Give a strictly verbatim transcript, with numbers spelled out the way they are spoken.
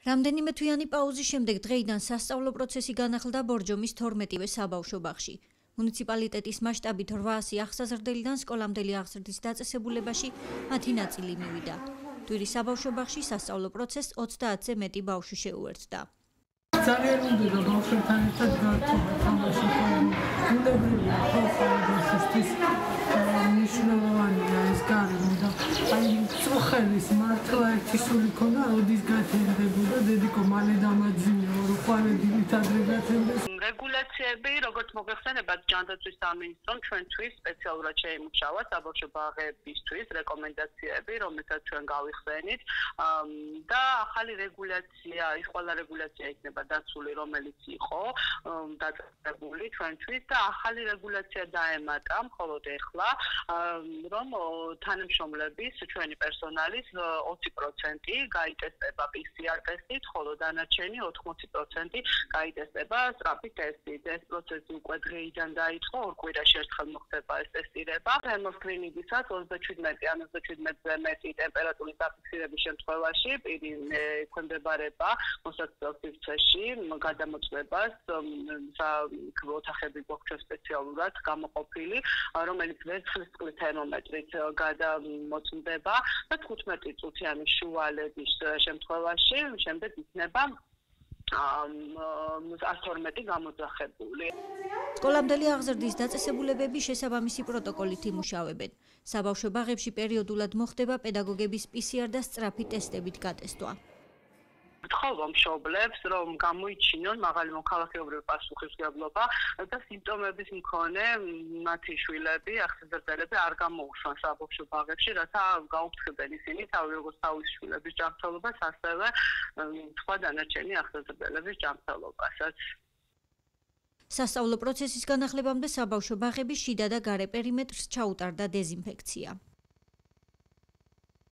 რამდენიმე თვიანი პაუზის შემდეგ დღეიდან სასწავლო პროცესი განახლდა ბორჯომის თორმეტივე საბავშვო ბაღში. მუნიციპალიტეტის მასშტაბით რვაასი ახსაზრდელიდან სკოლამდელი აღზრდის დაწესებულებაში მათი ნაწილი მივიდა. ტვირის საბავშვო ბაღში სასწავლო პროცესს ოცდაათზე მეტი ბავშვი შეუერთდა. ძალიან უნდა ბავშვებთან ერთად გართობა თამაში ბუნებრივია ხალხისთვის მნიშვნელოვანია ეს გარემო და აი წოხელის მართლა ერთი სული ქონა როდის გათენდებოდა დედიკო მალე დამაძინეო რომ ყვანედით ადრე გათენდეს რეგულაციები როგორც მოგეხსენებათ ჯანდაცვის სამინისტრომ ჩვენთვის სპეციალურად შეიმუშავა საბავშვო ბაღებისთვის რეკომენდაციები რომელსაც ჩვენ გავიხსენით და ახალი რეგულაცია ის ყველა რეგულაცია იქნება დაცული რომელიც იყო დაწესებული ჩვენთვის და ახალი რეგულაცია დაემატა მხოლოდ ეხლა რომ თანამშრომლების ჩვენი პერსონალის ოცი პროცენტი გაიტესტება პი სი არ ტესტით, ხოლო დანარჩენი ოთხმოცი პროცენტი გაიტესტება სწრაფი ტესტით. ეს პროცესი უკვე დღეიდან დაიწყო, ორ კვირაში ერთხელ მოხდება ეს ტესტირება. თერმოსკრინინგისას ოცდაჩვიდმეტი ან ოცდაჩვიდმეტზე მეტი ტემპერატურის დაფიქსირების შემთხვევაში პირი ექვემდებარება მოსაცდელ სივრცეში გადამოწმებას ოთახები გვაქვს სპეციალურად გამოყოფილი, რომელიც ვერცხლის წყლის თერმომეტრით გადამოწმდება და თხუთმეტი წუთიანი შუალების შემთხვევაში შემდეგ იქნება ათორმეტი გამოძახებული. სკოლამდელი აღზრდის დაწესებულებები შესაბამისი პროტოკოლით იმუშავებენ. საბავშვო ბაღებში პერიოდულად მოხდება პედაგოგების პი სი არ და სწრაფი ტესტებით გატესტვა. ვთხოვ მშობლებს რომ გამოიჩინონ მაღალი მოქალაქეობრივი პასუხისმგებლობა და სიმპტომების მქონე მათი შვილები, ახსიზრდელები არ გამოუშვან საბავშვო ბაღებში, რათა გაუფრთხილდნენ ისინი თავი როგორც თავის შვილების ჯანმრთელობას, ასევე სხვა დანარჩენი ახსიზრდელების ჯანმრთელობასაც. სასწავლო პროცესის განახლებამდე საბავშვო ბაღების შიდა და გარე პერიმეტრს ჩაუტარდა დეზინფექცია.